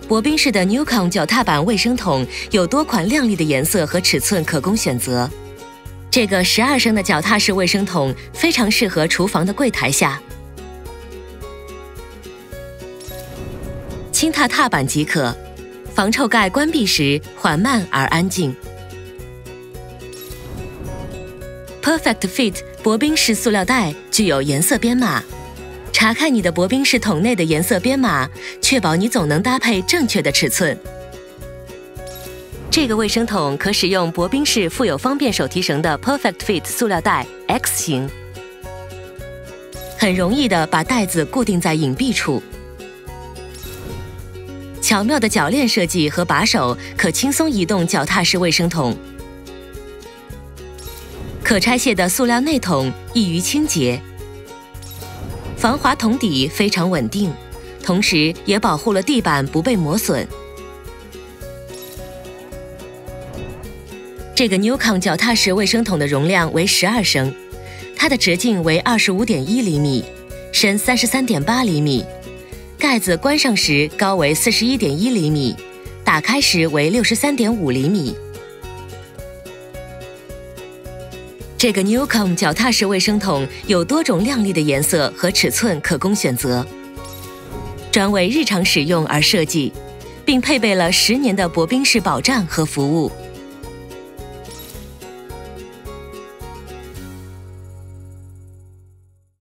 薄冰式的 Newcom 脚踏板卫生桶有多款亮丽的颜色和尺寸可供选择。这个12升的脚踏式卫生桶非常适合厨房的柜台下，轻踏踏板即可，防臭盖关闭时缓慢而安静。Perfect Fit 薄冰式塑料袋具有颜色编码，查看你的薄冰式桶内的颜色编码，确保你总能搭配正确的尺寸。这个卫生桶可使用薄冰式附有方便手提绳的 Perfect Fit 塑料袋 X 型，很容易地把袋子固定在隐蔽处。巧妙的铰链设计和把手可轻松移动脚踏式卫生桶。可拆卸的塑料内桶易于清洁，防滑桶底非常稳定，同时也保护了地板不被磨损。这个 Newcom 脚踏式卫生桶的容量为12升，它的直径为25.1厘米，深33.8厘米，盖子关上时高为41.1厘米，打开时为63.5厘米。这个 Newcom 脚踏式卫生桶有多种亮丽的颜色和尺寸可供选择，专为日常使用而设计，并配备了10年的薄冰式保障和服务。